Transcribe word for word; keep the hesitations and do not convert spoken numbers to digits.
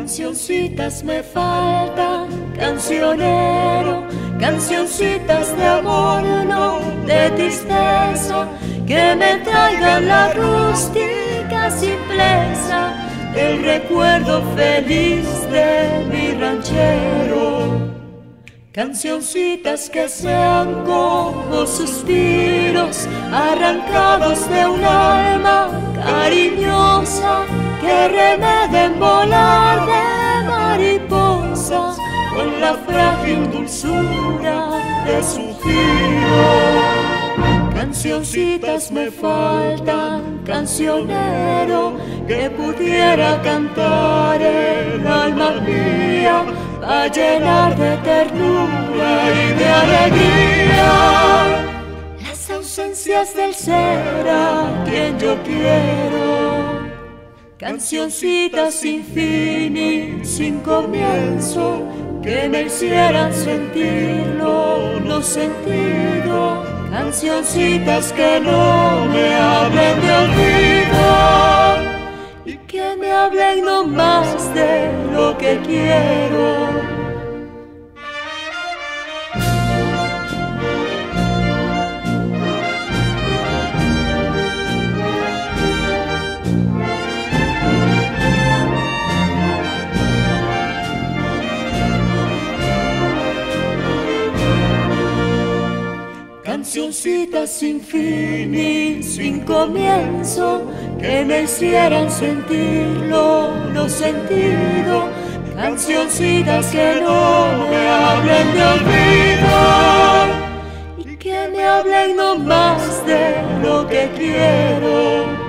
Cancioncitas me faltan, cancionero, cancioncitas de amor, no de tristeza, que me traigan la rústica simpleza del recuerdo feliz de mi ranchero. Cancioncitas que sean como suspiros arrancados de un alma cariñosa, que remeden volar de mariposa con la frágil dulzura de su giro. Cancioncitas me faltan, cancionero, que pudiera cantar el alma mía, a llenar de ternura y de alegría las ausencias del ser a quien yo quiero. Cancioncitas sin fin y sin comienzo, que me hicieran sentirlo no sentido. Cancioncitas que no me hablen de olvido y que me hablen no más de lo que quiero. Cancioncitas sin fin y sin comienzo, que me hicieran sentirlo no sentido. Cancioncitas que no me hablen de olvido y que me hablen no más de lo que quiero.